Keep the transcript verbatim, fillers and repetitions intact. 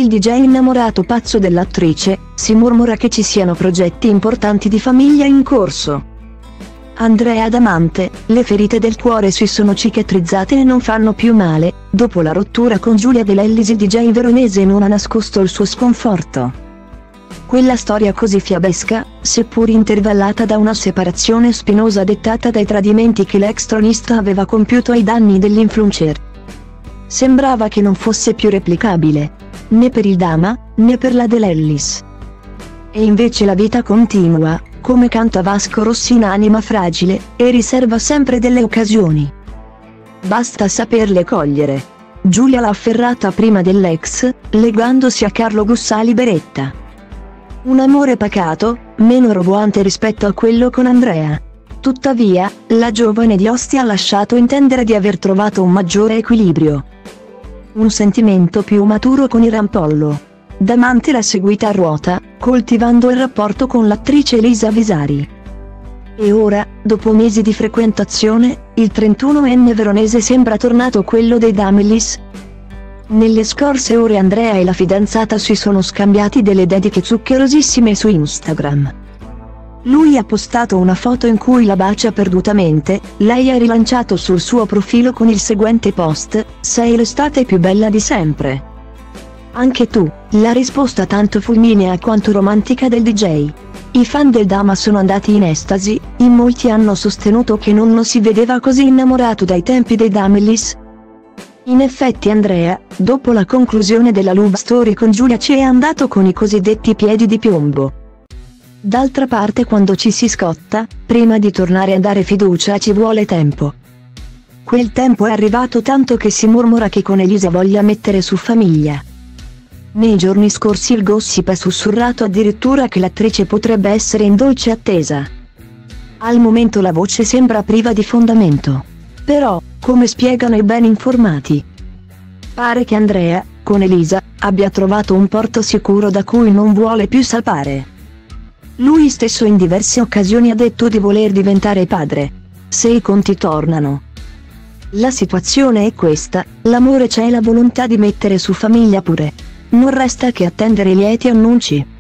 il D J innamorato pazzo dell'attrice, si mormora che ci siano progetti importanti di famiglia in corso. Andrea Damante, le ferite del cuore si sono cicatrizzate e non fanno più male. Dopo la rottura con Giulia De Lellis il D J veronese non ha nascosto il suo sconforto. Quella storia così fiabesca, seppur intervallata da una separazione spinosa dettata dai tradimenti che l'ex tronista aveva compiuto ai danni dell'influencer, sembrava che non fosse più replicabile, né per il Dama, né per la De Lellis. E invece la vita continua, come canta Vasco Rossi in Anima fragile, e riserva sempre delle occasioni. Basta saperle cogliere. Giulia l'ha afferrata prima dell'ex, legandosi a Carlo Gussali Beretta. Un amore pacato, meno roboante rispetto a quello con Andrea. Tuttavia, la giovane di Ostia ha lasciato intendere di aver trovato un maggiore equilibrio. Un sentimento più maturo con il Rampollo. Damante l'ha seguita a ruota, coltivando il rapporto con l'attrice Elisa Visari. E ora, dopo mesi di frequentazione, il trentunovenne veronese sembra tornato quello dei Damelis. Nelle scorse ore Andrea e la fidanzata si sono scambiati delle dediche zuccherosissime su Instagram. Lui ha postato una foto in cui la bacia perdutamente, lei ha rilanciato sul suo profilo con il seguente post: "Sei l'estate più bella di sempre. Anche tu", la risposta tanto fulminea quanto romantica del D J. I fan del Dama sono andati in estasi, in molti hanno sostenuto che non lo si vedeva così innamorato dai tempi dei Damelis. In effetti Andrea, dopo la conclusione della love story con Giulia ci è andato con i cosiddetti piedi di piombo. D'altra parte quando ci si scotta, prima di tornare a dare fiducia ci vuole tempo. Quel tempo è arrivato tanto che si mormora che con Elisa voglia mettere su famiglia. Nei giorni scorsi il gossip ha sussurrato addirittura che l'attrice potrebbe essere in dolce attesa. Al momento la voce sembra priva di fondamento. Però, come spiegano i ben informati, pare che Andrea, con Elisa, abbia trovato un porto sicuro da cui non vuole più salpare. Lui stesso in diverse occasioni ha detto di voler diventare padre. Se i conti tornano. La situazione è questa, l'amore c'è e la volontà di mettere su famiglia pure. Non resta che attendere lieti annunci.